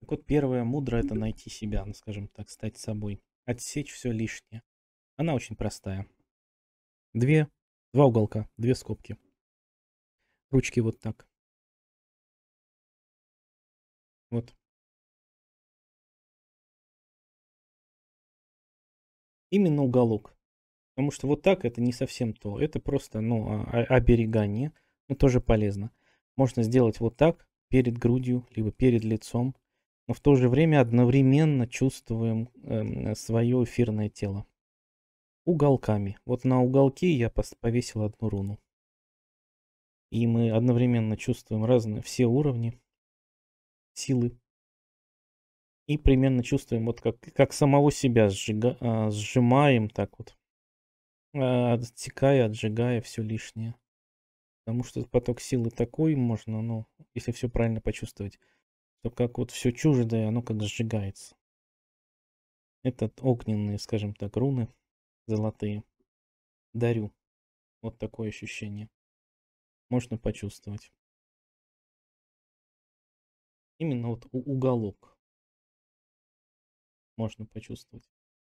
Так вот, первое мудро это найти себя, ну, скажем так, стать собой. Отсечь все лишнее. Она очень простая. Две, два уголка, две скобки. Ручки вот так. Вот. Именно уголок. Потому что вот так это не совсем то. Это просто, ну, оберегание. Но тоже полезно. Можно сделать вот так, перед грудью, либо перед лицом. Но в то же время одновременно чувствуем свое эфирное тело. Уголками. Вот на уголке я повесил одну руну. И мы одновременно чувствуем разные, все уровни силы. И примерно чувствуем, вот как самого себя сжимаем, так вот, отсекая, отжигая все лишнее. Потому что поток силы такой можно, ну, если все правильно почувствовать, то как вот все чуждое, оно как сжигается. Это огненные, скажем так, руны золотые. Дарю. Вот такое ощущение. Можно почувствовать. Именно вот уголок можно почувствовать.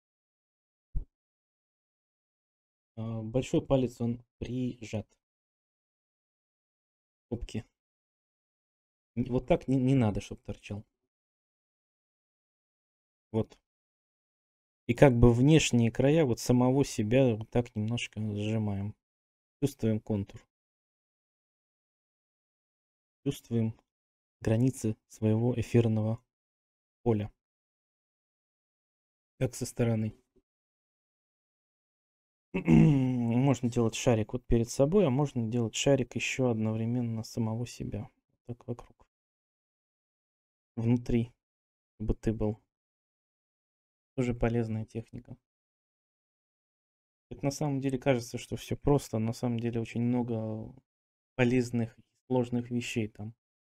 Большой палец, он прижат к попке. Вот так не надо, чтобы торчал. Вот. И как бы внешние края вот самого себя вот так немножко сжимаем. Чувствуем контур. Чувствуем границы своего эфирного поля. Как со стороны. Можно делать шарик вот перед собой, а можно делать шарик еще одновременно самого себя. Так вокруг. Внутри, чтобы ты был. Тоже полезная техника. Это на самом деле кажется, что все просто, а на самом деле очень много полезных и сложных вещей там.